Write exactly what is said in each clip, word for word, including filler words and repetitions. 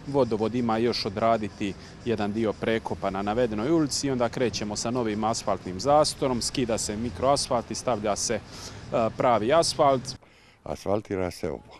vodovod ima još odraditi jedan dio prekopa na navedenoj ulici i onda krećemo sa novim asfaltnim zastorom, skida se mikroasfalt i stavlja se pravi asfalt. Asfaltira se ovo.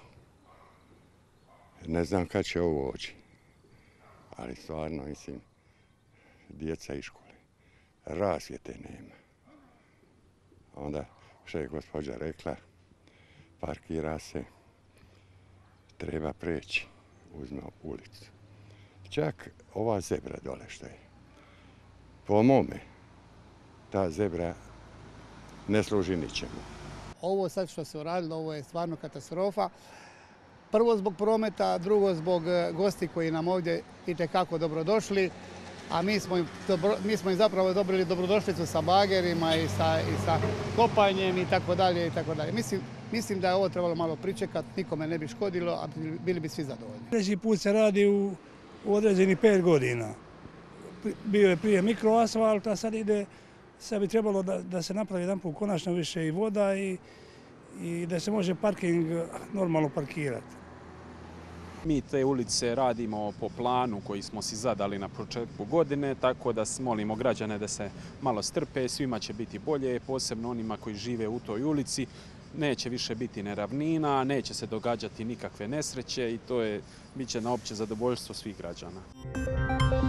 Ne znam kad će ovo oći, ali stvarno, mislim, djeca iz škole, rasvjete nema. Onda, što je gospođa rekla, parkira se, treba preći, uzme ulicu. Čak ova zebra dole što je, po mome, ta zebra ne služi ničemu. Ovo sad što se uradilo, ovo je stvarno katastrofa. Prvo zbog prometa, drugo zbog gosti koji nam ovdje itekako dobrodošli, a mi smo im, dobro, mi smo im zapravo dobrili dobrodošlicu sa bagerima i sa, i sa kopanjem i tako dalje i tako dalje. Mislim, mislim da je ovo trebalo malo pričekati, nikome ne bi škodilo, a bili bi svi zadovoljni. Treći put se radi u, u određeni pet godina. Bio je prije mikroasfalt, a sad ide, sad bi trebalo da, da se napravi jedan put konačno više i voda i, i da se može parking normalno parkirati. Mi te ulice radimo po planu koji smo si zadali na početku godine, tako da molimo građane da se malo strpe, svima će biti bolje, posebno onima koji žive u toj ulici. Neće više biti neravnina, neće se događati nikakve nesreće i to je, bit će na opće zadovoljstvo svih građana.